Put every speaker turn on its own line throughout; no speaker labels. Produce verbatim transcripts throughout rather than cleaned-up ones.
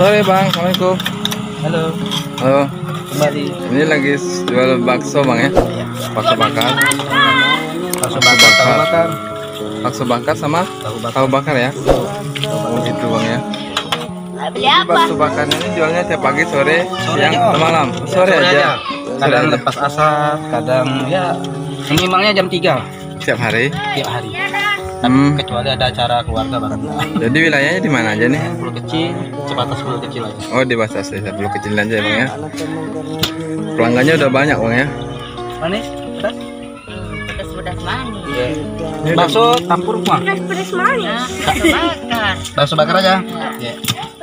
Sore bang, assalamualaikum.
Halo.
Halo.
Kembali.
Ini lagi jual bakso bang ya? Bakso bakar.
Bakso bakar, tahu bakar.
Bakso bakar sama
Tahu bakar.
tahu bakar ya? Oh gitu bang ya.
Beli
Jadi
apa?
bakso bakarnya ini jualnya tiap pagi, sore,
Sore
siang,
aja, Om.
atau malam. Sore,
Sore
aja.
aja.
Sore
Kadang
aja.
lepas asar, kadang ya minimalnya jam tiga
Setiap hari.
tiap hari.
Hmm.
Kecuali ada acara keluarga bareng.
Jadi wilayahnya di mana aja nih?
Pulau kecil, sebatas pulau kecil aja.
Oh di Batas ya, perlu kecil aja ya bang ya. Pelanggannya udah banyak bang ya.
Manis? Pedas?
Pedas-pedas manis.
Iya.
Ini
Bakso campur kuah.
Pedas manis. Bakso bakar.
Bakso bakar aja. Iya.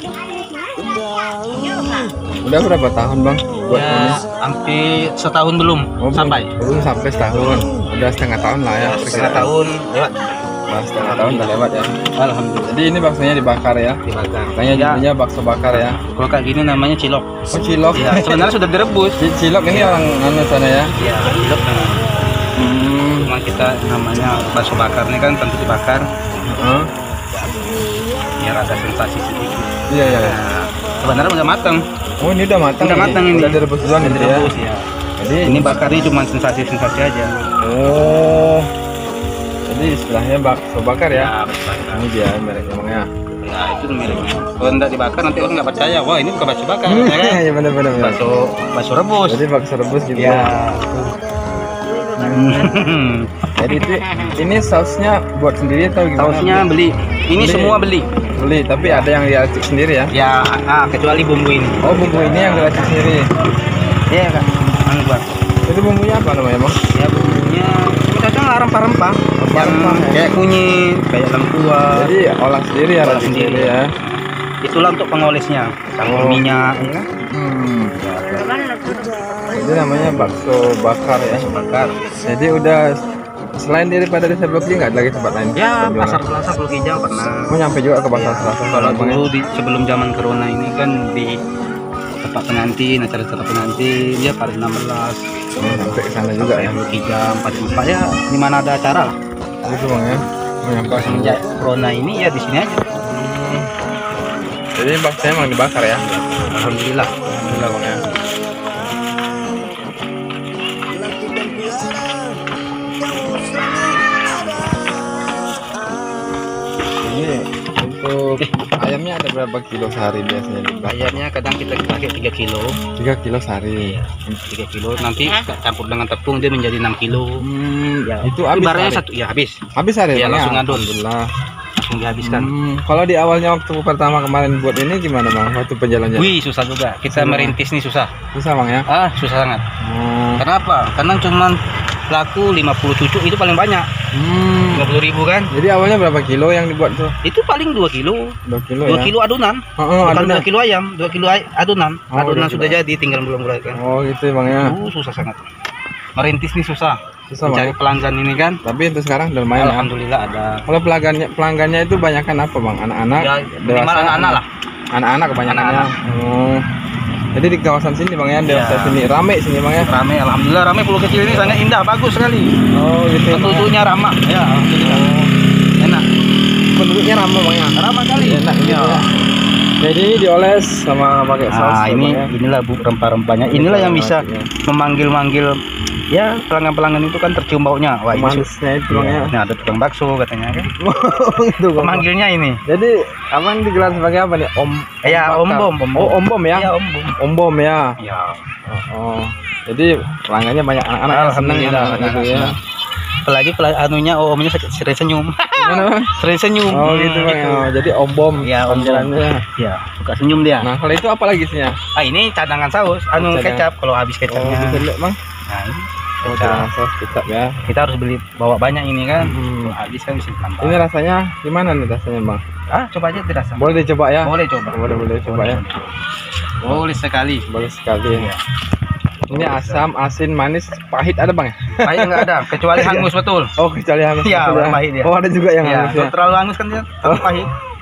Udah berapa tahun bang buat
Ya,
ini?
hampir setahun belum
Oh,
sampai.
Belum, belum sampai setahun. Udah setengah tahun lah ya.
Setengah tahun lewat.
Nah, setengah tahun udah lewat ya.
Alhamdulillah.
Jadi ini baksonya dibakar ya.
Dibakar.
Makanya
Ya,
jadinya bakso bakar ya.
kalau kayak gini namanya cilok.
Oh cilok.
Ya, sebenarnya sudah direbus.
Ci- Cilok ini orang anu sana ya.
Ya, cilok namanya.
Hmm.
Cuma kita namanya bakso bakar ini kan tentu dibakar
Heeh.
biar ada sensasi sedikit.
Iya iya. iya.
Nah, sebenarnya udah matang.
Oh ini udah matang.
Udah
ini?
matang ini.
Udah direbus duluan
Udah
gitu ya.
direbus ya.
Jadi
Ini bakarnya cuma sensasi-sensasi aja.
oh. Jadi istilahnya bakso bakar ya.
Ya, bakso bakar.
Ini dia mereknya bang ya.
Nah, itu mereknya. Kalau enggak dibakar nanti orang nggak percaya. Wah, ini bukan bakso bakar.
Hmm,
ya kan?
Iya benar benar. benar.
Bakso bakso rebus.
Jadi bakso rebus gitu.
Ya.
Jadi itu ini sausnya buat sendiri atau gimana?
Sausnya beli. Ini
Beli.
semua beli.
Beli, tapi ada yang diracik sendiri ya.
Ya, ah, kecuali bumbu ini.
Oh bumbu ini yang diracik sendiri.
Iya, Kak. Anu, Bang.
Itu bumbunya apa namanya bang?
Ya, bumbunya kadang rempah-rempah.
Rempah-rempah,
Yang
ya.
kayak kunyit, kayak lengkuas.
Jadi olah sendiri ya,
Olah
racik
sendiri.
sendiri ya.
Itulah untuk pengolesnya. Campur
Oh.
minyak, ya kan?
Hmm. Jadi namanya bakso bakar ya.
Bakar.
Jadi udah selain daripada desa Blok G nggak ada lagi tempat lain?
Ya,
penjualan?
pasar Selasa Pulau Hijau pernah.
Mau nyampe juga ke pasar
Ya,
Selasa.
kalau
Bang, ya?
dulu di, sebelum zaman corona ini kan di tempat pengantin, acara-acara pengantin, ya pada enam belas,
Oh, sampai ke sana juga ya.
Pulau Hijau, empat puluh empat ya, di mana ada acara lah.
Itu bang ya. Mau nyampe ke sana.
Semenjak corona ini ya di sini aja.
Hmm. Jadi baksonya emang dibakar ya.
Alhamdulillah.
Alhamdulillah bang ya. Ini untuk ayamnya ada berapa kilo sehari biasanya dibakar?
Ayamnya kadang kita pakai tiga kilo,
tiga kilo sehari.
tiga kilo. Nanti campur dengan tepung dia menjadi enam kilo.
Hmm,
Ya,
itu habis
ibaratnya
sehari?
satu ya habis.
Habis hari
Ya,
Bang,
langsung ngadon.
Alhamdulillah.
Langsung dihabiskan.
Hmm, kalau di awalnya waktu pertama kemarin buat ini gimana bang? Waktu penjalannya?
Wih, susah juga. Kita
Susah.
merintis nih susah.
Susah bang ya?
Ah, susah sangat.
Hmm.
Kenapa? Karena cuman laku lima puluh cucuk itu paling banyak.
Hmm.
lima puluh ribu kan?
Jadi awalnya berapa kilo yang dibuat tuh?
Itu paling dua kilo.
dua kilo
dua
ya?
kilo adonan.
Oh,
Bukan
adonan.
dua kilo ayam, dua kilo ay- adonan.
Oh,
adonan
dua
sudah
kilo.
jadi, tinggal bulan-bulan.
Oh gitu bang ya?
Uh, susah sangat. Merintis nih susah.
Susah
Mencari
bang.
pelanggan ini kan.
Tapi itu sekarang udah lumayan ya?
Alhamdulillah ada.
Kalau pelanggannya pelanggannya itu banyakan apa bang? Anak-anak?
Ya,
dewasa,
minimal anak-anak lah.
Anak-anak kebanyakannya.
Anak-anak.
Oh. Jadi di kawasan sini bang ya, dewasa
Ya.
sini rame sini bang ya?
Rame, alhamdulillah rame. Pulau kecil ini sangat indah, bagus sekali.
Oh gitu. ya, Bang, ya?
Penduduknya ramah. Ya, alhamdulillah. Enak.
Penduduknya ramah bang ya?
Ramah kali.
Enak gitu
Ya.
ya. Jadi dioles sama pakai saus.
Nah,
ya,
ini
Bang, ya?
inilah bu rempah-rempahnya. Inilah yang bisa
Ya.
memanggil-manggil ya pelanggan-pelanggan itu kan tercium baunya. Wah, ini su-
Manisnya itu bang ya.
Nah, ada tukang bakso katanya kan.
Itu bang.
Pemanggilnya ini.
Jadi abang digelar sebagai apa nih? Om.
Eh, ya,
bakar.
Om Bom, Om Bom.
Oh om bom ya?
Iya, Om Bom.
Om bom ya.
Ya.
Oh, oh. Jadi pelanggannya banyak anak-anak yang seneng ya,
Alhamdulillah,
gitu ya.
senang. Apalagi pel- anunya oh, omnya sering senyum.
Gimana bang?
Sering senyum.
Oh
Hmm,
gitu bang.
gitu.
Oh, jadi om bom.
Ya, Om Bom.
panggilannya.
Ya, suka senyum dia.
Nah kalau itu apa lagi isinya?
Ah, ini cadangan saus, anu
Cadangan.
kecap kalau habis
Oh
kecapnya.
bisa lihat bang.
Nah, ini
Oh
kecap.
cadangan saus kecap ya.
Kita harus beli bawa banyak ini kan.
Hmm.
Kalau habis kan bisa ditambah.
Ini rasanya gimana nih rasanya bang?
Ah, coba aja dirasa.
Boleh dicoba ya?
Boleh coba.
Boleh boleh coba ya.
Boleh sekali.
Boleh sekali.
Iya.
Ini asam, asin, manis, pahit ada bang ya?
Pahit nggak ada, kecuali hangus betul.
Oh kecuali hangus.
Iya,
betul ya?
pahit dia.
Oh ada juga yang
Ya,
hangus ya.
kalau terlalu hangus kan dia terlalu pahit.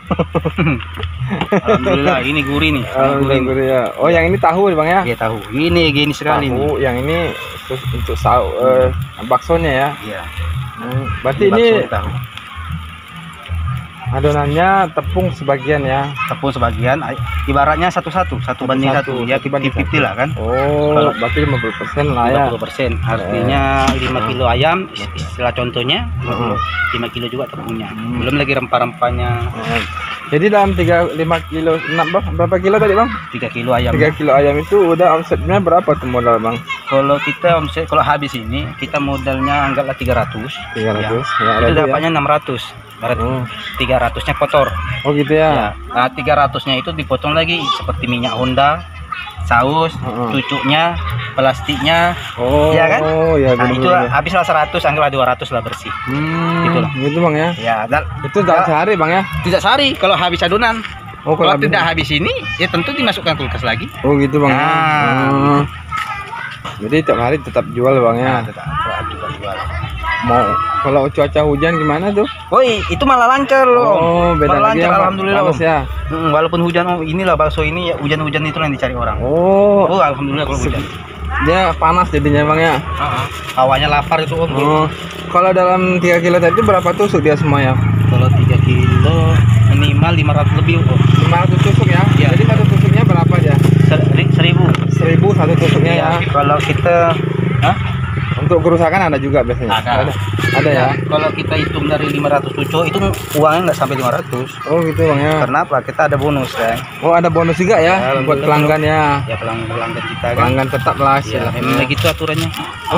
Alhamdulillah, ini gurih nih.
Alhamdulillah,
Gurih.
gurih ya. Oh yang ini tahu bang ya?
Iya tahu. Ini gini sekali nih.
Tahu, yang ini khusus untuk sau, eh, baksonya ya.
Iya.
Hmm, berarti
Bakso
ini
tahu.
Adonannya tepung sebagian ya.
tepung sebagian, ay- ibaratnya satu-satu, satu banding
Satu,
satu, ya
satu banding
fifty lah kan.
Oh,
Kalau-
berarti lima puluh persen lah ya.
lima puluh persen, artinya lima kilo ayam, istilah contohnya,
Heeh.
lima kilo juga tepungnya.
Hmm.
Belum lagi rempah-rempahnya,
Oh. Jadi dalam tiga lima kilo enam bang, berapa kilo tadi bang?
tiga kilo ayam.
tiga kilo ayam itu udah omsetnya berapa tuh modal bang?
Kalau kita omset, kalau habis ini, kita modalnya anggaplah tiga ratus.
tiga ratus ya,
Ya.
ada
Itu
tuh
dapatnya enam ratus. Berarti
Oh.
tiga ratusnya kotor.
ya. Oh gitu ya.
Ya. Nah, tiga ratusnya itu dipotong lagi seperti minyak Honda, saus,
Heeh.
cucuknya, plastiknya.
Oh,
Iya kan?
Oh ya
Nah, itu
benar-benar.
habislah seratus, anggaplah dua ratus lah bersih.
Hmm,
Itulah.
gitu bang ya.
Ya, dan
Itu dalam sehari bang ya.
tidak sehari kalau habis adonan.
Oh
Kalau
habis-
tidak habis ini, ya tentu dimasukkan kulkas lagi.
Oh gitu bang. ya.
Nah.
Hmm. Jadi tiap hari tetap jual bang ya.
Nah, tetap tetap juga jual.
Mau kalau cuaca hujan gimana tuh?
Oh, itu malah lancar loh.
Oh beda
malah
lagi
lancar,
ya, Pak.
alhamdulillah.
Panas
Om.
ya.
Mm, walaupun hujan, oh, inilah bakso ini ya, hujan-hujan itu yang dicari orang.
Oh,
Oh, alhamdulillah kalau hujan.
dia panas jadinya bang ya.
Heeh. Hawanya lapar itu Om.
Oh, kalau dalam tiga kilo tadi berapa tusuk dia semua ya?
Kalau tiga kilo minimal lima ratus lebih Om.
lima ratus tusuk ya?
Iya.
Jadi satu tusuknya berapa dia?
Seri- Seribu.
seribu satu tusuknya ya?
Iya, kalau kita Hah?
Untuk kerusakan ada juga biasanya?
Ada.
Ada ya?
Kalau kita hitung dari lima ratus tusuk itu uangnya nggak sampai lima ratus.
Oh gitu bang ya?
Karena apa? Kita ada bonus kan.
Oh ada bonus juga ya?
Ya,
Buat pelanggan ya?
Ya pelanggan pelanggan kita kan.
Pelanggan tetap lah
Ya, memang
istilahnya.
begitu aturannya.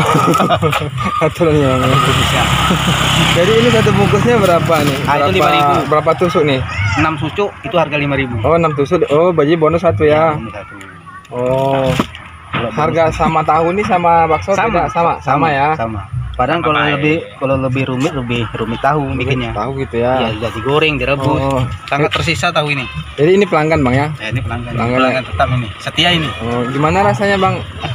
Aturannya bang ya.
Bisa.
Jadi ini satu bungkusnya berapa nih?
Ah, itu
Berapa,
lima ribu.
berapa tusuk nih?
enam tusuk itu harga lima ribu.
Oh enam tusuk. Oh bagi bonus satu ya?
Satu.
Oh
Kalau
harga sama tahu nih sama bakso beda? sama sama ya?
Sama. Padahal kalau lebih kalau lebih rumit lebih rumit tahu bikinnya.
Tahu gitu
Ya,
ya?
jadi goreng, direbus.
Oh.
Sangat tersisa tahu ini.
Jadi ini pelanggan bang ya?
Ya, ini pelanggan.
Pelanggan.
Pelanggan tetap ini. Setia ini.
Oh, gimana rasanya bang?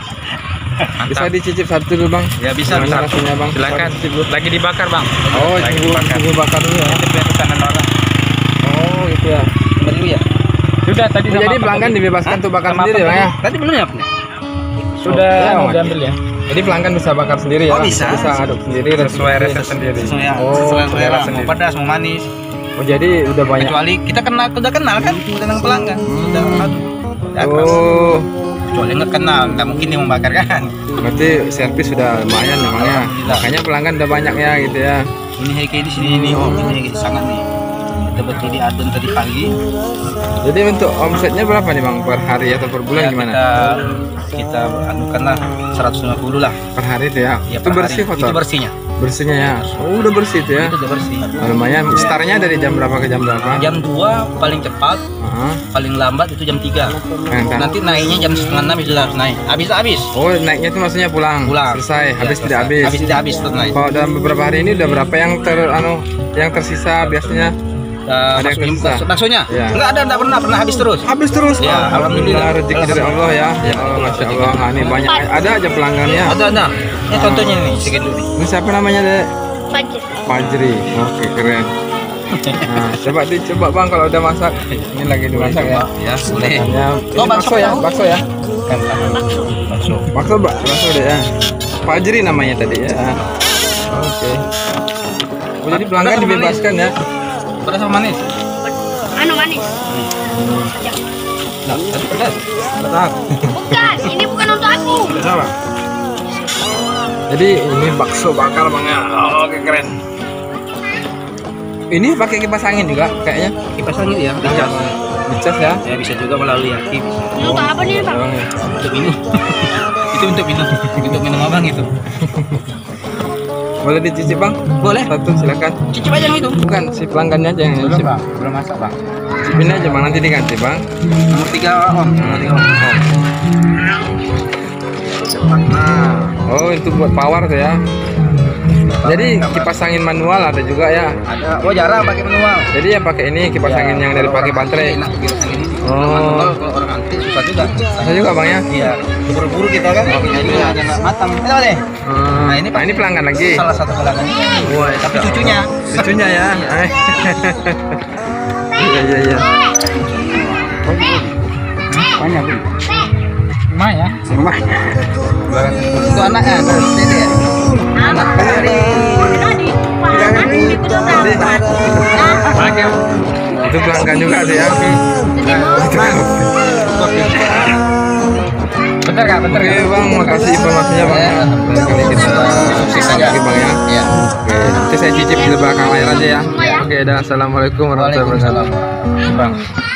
Bisa dicicip satu dulu bang?
Ya bisa
Gimana
bisa.
rasanya bang?
Silakan.
Coba dicicip dulu.
Lagi dibakar, Bang.
Oh,
Lagi
tunggu,
dibakar.
tunggu bakar dulu ya?
Itu biar pesanan orang.
Oh gitu ya?
Dulu ya.
Sudah tadi
Oh, jadi pelanggan dibebaskan tuh bakar sendiri bang ya?
Tadi belum ya, Bang?
sudah
Oh,
anu,
iya,
diambil ya.
Jadi pelanggan bisa bakar sendiri ya?
Oh, bisa.
Bisa aduk sendiri.
Sesuai resep sendiri.
Sesuai
Oh,
sesuai selera,
sendiri.
mau pedas, mau manis.
Oh jadi udah banyak.
Kecuali kita kenal, udah kenal kan dengan pelanggan. Udah aduh. Udah akrab.
Oh,
Kecuali nggak kenal, nggak mungkin dia membakar kan.
berarti servis sudah lumayan memang ya.
Alhamdulillah.
Makanya pelanggan udah banyak ya gitu ya.
Ini kayak di sini ini, oh ini sangat nih. Kita berdiri adon tadi pagi.
Jadi untuk omsetnya berapa nih bang per hari atau per bulan
Ya,
gimana?
Kita kita anukanlah seratus lima puluh lah.
Per hari itu ya?
Ya,
itu
per
bersih
hari.
kotor?
Itu bersihnya.
Bersihnya ya? Oh udah bersih itu ya?
Itu udah bersih.
Nah, lumayan. Startnya dari jam berapa ke jam berapa?
Jam dua paling cepat,
Heeh.
paling lambat itu jam tiga.
Nah,
Nanti naiknya jam setengah enam itu harus naik. Habis habis.
Oh naiknya itu maksudnya pulang?
Pulang.
Selesai,
Ya,
habis
selesai.
tidak habis?
Habis tidak habis tetap naik.
Kalau dalam beberapa hari ini udah berapa yang ter anu yang tersisa biasanya?
Uh,
Ada yang
maksudnya,
tersisa?
maksudnya
Ya.
enggak ada, enggak pernah, pernah habis terus.
Habis terus.
Ya, alhamdulillah.
Rezeki dari Allah ya. Ya Allah, masya Allah. Nah, ini banyak ada aja pelanggannya.
Ada ada. Ini contohnya nih, sedikit dulu.
Ini siapa namanya dek?
Fajr.
Fajri. Oke keren. Nah, coba dicoba bang kalau udah masak. Ini lagi dimasak ya.
Ya, boleh.
Makannya.
Oh,
Ini
bakso
bakso ya,
tahu?
bakso ya.
Kan bakso. Bakso.
Bakso bak, bakso deh ya. Fajri namanya tadi ya. Oke. Oh, jadi pelanggan
Pedas sama
dibebaskan ya.
Pedas sama manis.
Anu manis.
Nah, tadi pedas.
Betul.
Bukan, ini bukan untuk aku.
Salah. Jadi ini bakso bakar bang ya. Oh, oke keren. Ini pakai kipas angin juga kayaknya.
Kipas angin ya, dicas.
Dicas ya.
Ya bisa juga melalui aki. Bisa.
Ini untuk apa nih, Bang?
Oh, iya.
Untuk minum. Itu untuk minum. Untuk minum abang itu.
Boleh dicicip bang?
Boleh.
Satu silakan.
Cicip aja yang itu.
Bukan si pelanggannya aja yang
Belum
nyicip.
bang, belum masak bang.
Cicipin aja bang nanti diganti bang.
Nomor tiga om, nomor tiga om.
Nah, oh itu buat power tuh ya. Jadi kipas angin manual ada juga ya.
Ada, oh jarang pakai manual.
Jadi yang pakai ini kipas angin yang dari pakai baterai.
Enak kipas angin ini.
Oh.
Manual kalau orang anti susah juga.
Ada juga bang ya.
Iya, buru-buru kita kan. Ini aja nggak matang. Ayo deh.
Hmm.
Nah, ini
Nah, ini pelanggan lagi.
Salah satu pelanggan.
Wah,
Tapi cucunya.
Cucunya ya. Iya iya iya.
Banyak bu.
Rumah ya.
Rumah. Itu anaknya, anak dede ya.
Anak dari tadi, Pak. Kan ikut berangkat. Nah,
Pakai
Itu pelanggan juga sih ya.
Bentar kak, bentar
Oke
kak.
bang, makasih informasinya bang.
Ya.
Kali kita
Sukses aja.
lagi bang ya.
Ya.
Oke, nanti saya cicip di belakang layar aja ya. Oke, dah. Assalamualaikum warahmatullahi wabarakatuh.
Waalaikumsalam.
Bang.